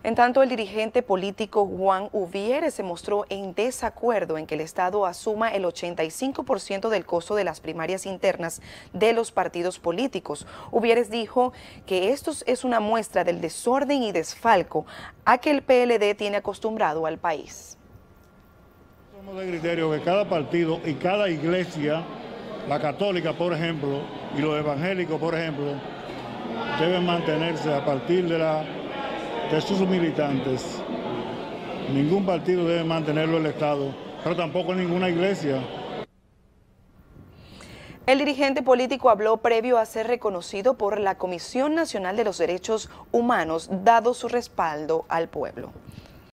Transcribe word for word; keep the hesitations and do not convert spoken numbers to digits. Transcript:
En tanto, el dirigente político Juan Uvieres se mostró en desacuerdo en que el Estado asuma el ochenta y cinco por ciento del costo de las primarias internas de los partidos políticos. Uvieres dijo que esto es una muestra del desorden y desfalco a que el P L D tiene acostumbrado al país. Somos de criterio que cada partido y cada iglesia, la católica por ejemplo, y los evangélicos por ejemplo, deben mantenerse a partir de la de sus militantes. Ningún partido debe mantenerlo el Estado, pero tampoco ninguna iglesia. El dirigente político habló previo a ser reconocido por la Comisión Nacional de los Derechos Humanos, dado su respaldo al pueblo.